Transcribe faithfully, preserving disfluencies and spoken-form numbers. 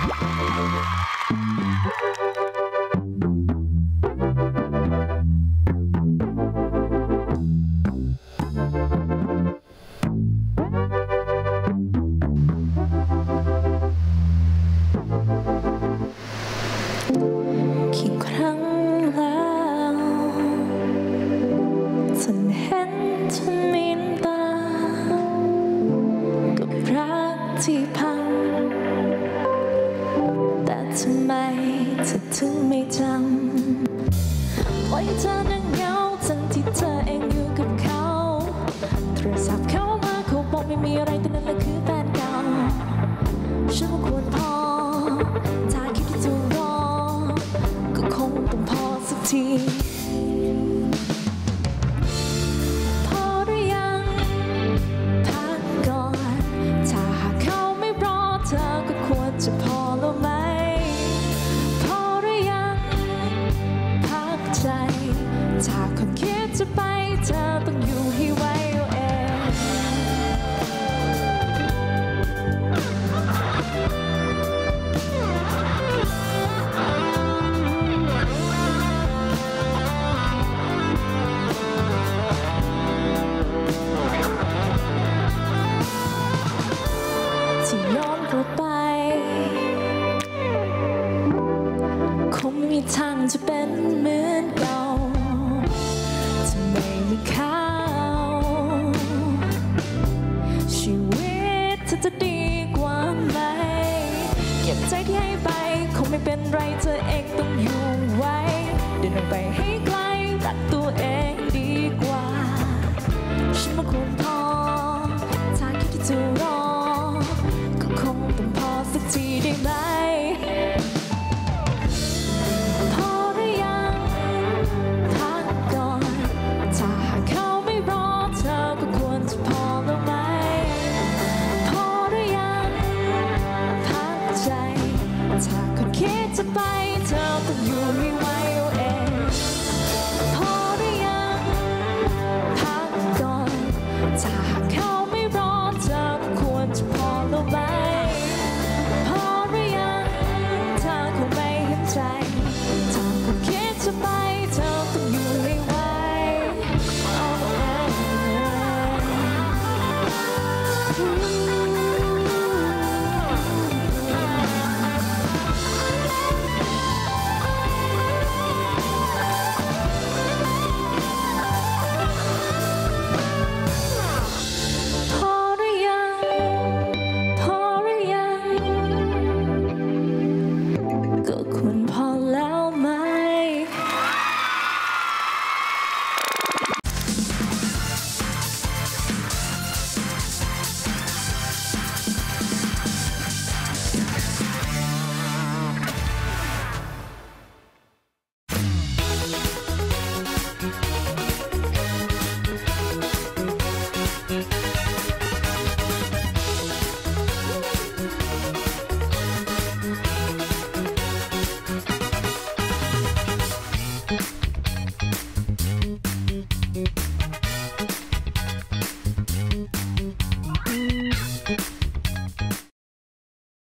ที่พังแต่ทำไมเธอถึงไม่จำปล่อยเธอนั่งเหงาทั้งที่เธอเองอยู่กับเขาโทรศัพท์เข้ามาเขาบอกไม่มีอะไรแต่นั่นแหละคือแฟนเก่าฉันว่าควรพอถ้าคิดที่จะรอก็คงต้องพอสักทีจะพอแล้วไหมพอหรือยังพักใจถ้าคนคิดจะไปเธอต้องอยู่ให้ไวเองที่ย้อนกลับไปคงไม่มีทางจะเป็นเหมือนเก่าจะไม่มีเขาชีวิตเธอจะดีกว่าไหมเก็บใจที่ให้ไปคงไม่เป็นไรเธอเองต้องอยู่ไว้เดินออกไปให้ไกลรักตัวเองดีกว่าฉันว่าควรพอถ้าคิดที่จะรอก็คงต้องพอสักทีได้ไหมถ้าคนคิดจะไปเธอต้องอยู่ให้ไว